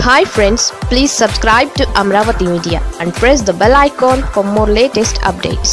Hi friends, please subscribe to Amaravathi Media and press the bell icon for more latest updates.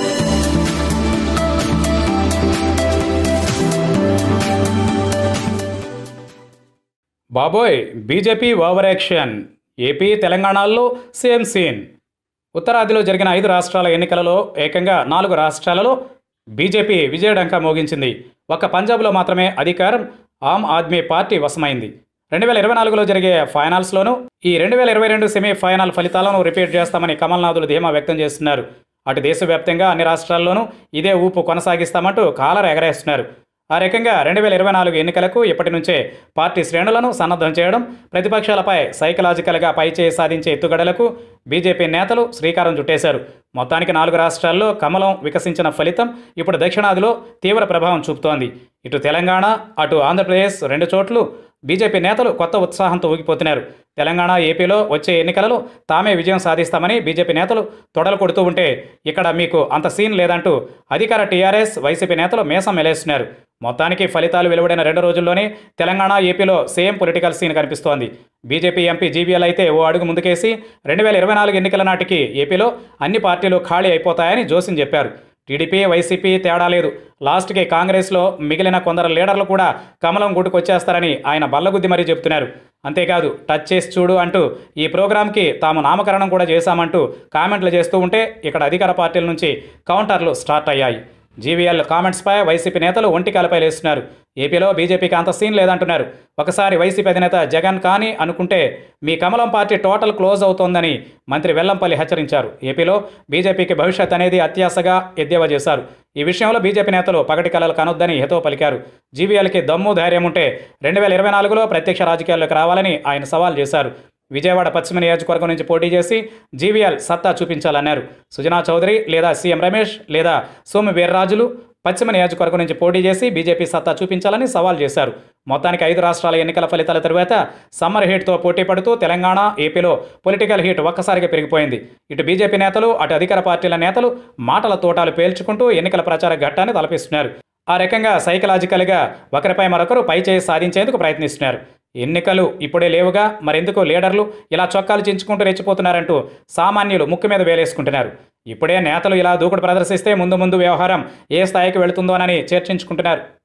బాబోయ్ BJP over action. AP తెలంగాణలో same scene. ఉత్తరాదిలో జరిగిన 5 రాష్ట్రాల ఎన్నికలలో ఏకంగా 4 రాష్ట్రాలలో బీజేపీ విజయడంకా మోగించింది. ఒక్క పంజాబ్లో మాత్రమే అధికారం ఆమ్ ఆద్మీ పార్టీ వశమైంది. 2024లో జరిగే ఫైనల్స్లోనూ ఈ 2022 సెమీఫైనల్ ఫలితాలను రిపీట్ చేస్తామని కమల్నాథులు ధీమా వ్యక్తం చేస్తున్నారు. అటు దేశవ్యాప్తంగా అన్ని రాష్ట్రాల్లోనూ ఇదే ఊపు కొనసాగిస్తామంటూ కాలర్ ఎగరేస్తున్నారు. ఆ రకంగా 2024 ఎన్నికలకు ఇప్పటి నుంచే పార్టీ శ్రేణులను సన్నద్ధం చేయడం, ప్రతిపక్షాలపై సైకలాజికల్గా పైచేయి సాధించే ఎత్తుగడలకు బీజేపీ నేతలు శ్రీకారం చుట్టేశారు. మొత్తానికి 4 రాష్ట్రాల్లో కమలం వికసించిన ఫలితం ఇప్పుడు దక్షిణాదిలో తీవ్ర ప్రభావం చూపుతోంది. ఇటు తెలంగాణ, అటు ఆంధ్రప్రదేశ్ 2 చోట్ల బీజేపీ నేతలు కొత్త ఉత్సాహంతో ఊగిపోతున్నారు. తెలంగాణ, ఏపీలో వచ్చే ఎన్నికలలో తామే విజయం సాధిస్తామని బీజేపీ నేతలు తొడలు కొడుతూ ఉంటే, ఇక్కడ మీకు అంత సీన్ లేదంటూ అధికార టీఆర్ఎస్, వైసీపీ నేతలు మేసం మెలేస్తున్నారు. మొత్తానికి ఫలితాలు వెలువడిన 2 రోజుల్లోనే తెలంగాణ, ఏపీలో సేమ్ పొలిటికల్ సీన్ కనిపిస్తోంది. బీజేపీ ఎంపీ జీవీఎల్ అయితే ఓ అడుగు ముందుకేసి 2024 ఎన్నికల నాటికి ఏపీలో అన్ని పార్టీలు ఖాళీ అయిపోతాయని జోసిన్ చెప్పారు. టీడీపీ, వైసీపీ తేడా లేదు, లాస్ట్కి కాంగ్రెస్లో మిగిలిన కొందరు లీడర్లు కూడా కమలం గుట్టుకొచ్చేస్తారని ఆయన బల్లగుద్ది మరీ చెబుతున్నారు. అంతేకాదు, టచ్ చేసి చూడు అంటూ ఈ ప్రోగ్రాంకి తాము నామకరణం కూడా చేశామంటూ కామెంట్లు చేస్తూ ఉంటే ఇక్కడ అధికార పార్టీల నుంచి కౌంటర్లు స్టార్ట్ అయ్యాయి. జీవీఎల్ కామెంట్స్పై వైసీపీ నేతలు ఒంటికాలపై లేస్తున్నారు. ఏపీలో బీజేపీకి అంత సీన్ లేదంటున్నారు. ఒకసారి వైసీపీ అధినేత జగన్ కానీ అనుకుంటే మీ కమలం పార్టీ టోటల్ క్లోజ్ అవుతోందని మంత్రి వెల్లంపల్లి హెచ్చరించారు. ఏపీలో బీజేపీకి భవిష్యత్ అనేది అత్యాశగా ఎద్దేవా చేశారు. ఈ విషయంలో బీజేపీ నేతలు పగటి కలలు కనొద్దని హితవు పలికారు. జీవీఎల్కి దమ్ము ధైర్యం ఉంటే 2024లో ప్రత్యక్ష రాజకీయాల్లోకి రావాలని ఆయన సవాల్ చేశారు. విజయవాడ పశ్చిమ నియోజకవర్గం నుంచి పోటీ చేసి జీవీఎల్ సత్తా చూపించాలన్నారు. సుజనా చౌదరి లేదా సీఎం రమేష్ లేదా సోము వీర్రాజులు పశ్చిమ నియోజకవర్గం నుంచి పోటీ చేసి బీజేపీ సత్తా చూపించాలని సవాల్ చేశారు. మొత్తానికి 5 రాష్ట్రాల ఎన్నికల ఫలితాల తరువాత సమ్మర్ హీట్తో పోటీ పడుతూ తెలంగాణ, ఏపీలో పొలిటికల్ హీట్ ఒక్కసారిగా పెరిగిపోయింది. ఇటు బీజేపీ నేతలు, అటు అధికార పార్టీల నేతలు మాటల తోటాలు పేల్చుకుంటూ ఎన్నికల ప్రచార ఘట్టాన్ని తలపిస్తున్నారు. ఆ రకంగా సైకలాజికల్గా ఒకరిపై మరొకరు పైచేయి సాధించేందుకు ప్రయత్నిస్తున్నారు. ఎన్నికలు ఇప్పుడే లేవుగా, మరెందుకు లీడర్లు ఇలా చొక్కాలు చించుకుంటూ రెచ్చిపోతున్నారంటూ సామాన్యులు ముక్కు మీద వేలేసుకుంటున్నారు. ఇప్పుడే నేతలు ఇలా దూకుడు ప్రదర్శిస్తే ముందు ముందు వ్యవహారం ఏ స్థాయికి వెళుతుందోనని చర్చించుకుంటున్నారు.